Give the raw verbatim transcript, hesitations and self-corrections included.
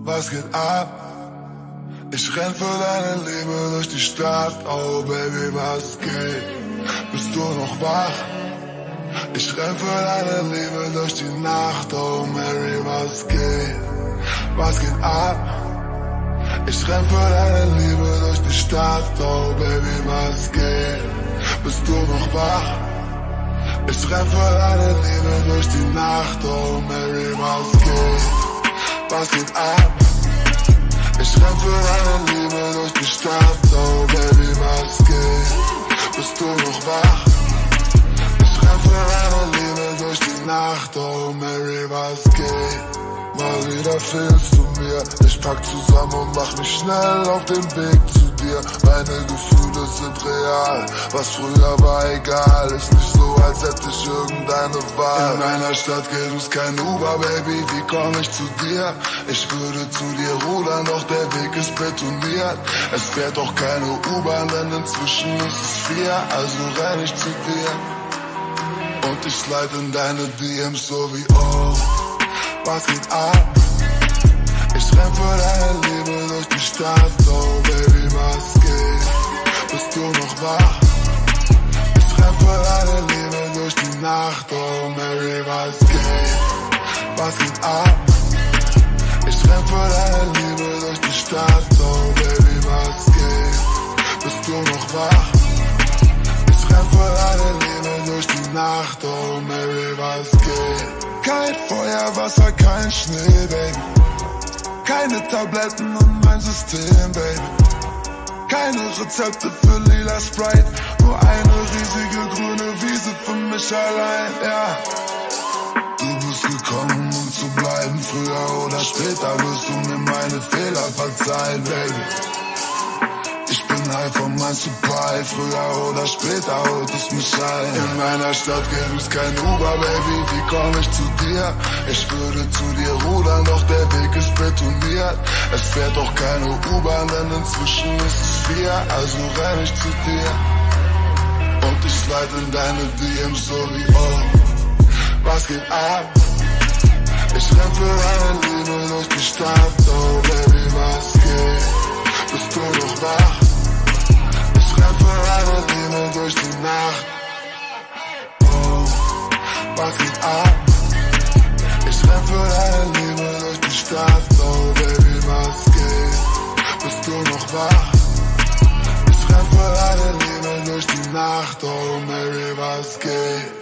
Was geht ab? Ich renn für deine Liebe durch die Stadt. Oh Baby, was geht? Bist du noch wach? Ich renn für deine Liebe durch die Nacht. Oh Mary, was geht? Was geht ab? Ich renn für deine Liebe durch die Stadt. Oh Baby, was geht? Bist du noch wach? Ich renn für deine Liebe durch die Nacht. Oh Mary, was geht? Was geht ab? Ich renn für deine Liebe durch die Stadt. Oh Baby, was geht? Bist du noch wach? Ich renn für deine Liebe durch die Nacht. Oh Mary, was geht? Mal wieder fehlst du mir. Ich pack zusammen und mach mich schnell auf den Weg zu dir. Meine Gefühle sind real. Was früher war egal. Ist nicht so, als hätte ich irgendeine Wahl. In meiner Stadt geht es kein Uber, Baby. Wie komm ich zu dir? Ich würde zu dir rudern, doch der Weg ist betoniert. Es fährt doch keine U-Bahn, denn inzwischen ist es vier. Also renn ich zu dir. Und ich slide in deine D Ms so wie oh. Was geht ab? Ich renn für deine Liebe durch die Stadt. Oh Baby, was geht? Bist du noch wach? Ich renn für deine Liebe durch die Nacht. Oh Mary, was geht? Was geht ab? Ich renn für deine Liebe durch die Stadt. Oh Baby, was geht? Bist du noch wach? Ich renn für deine Liebe durch die Nacht. Oh Mary, was geht? Kein Feuer, Wasser, kein Schnee, Baby. Keine Tabletten und mein System, Baby. Keine Rezepte für lila Sprite. Nur eine riesige grüne Wiese für mich allein, ja. Du bist gekommen, um zu bleiben. Früher oder später wirst du mir meine Fehler verzeihen, Baby. Ich bin high von meinem Supply. Früher oder später holt es mich ein. In meiner Stadt geht es kein Uber, Baby. Wie komm ich zu dir? Ich würde zu dir rudern, doch der Weg ist betoniert. Es fährt doch keine U-Bahn, denn inzwischen ist es vier. Also renn ich zu dir. Und ich slide in deine D Ms so wie oh. Was geht ab? Ich renn für deine Liebe durch die Stadt. Oh Baby, was geht? Bist du noch wach? Ich renn für deine Liebe durch die Nacht. Oh, was geht ab? Ich renn für deine Liebe durch die Stadt. Oh Baby, was geht? Bist du noch wach? Ich renn für deine Liebe durch die Nacht. Oh Mary, was geht?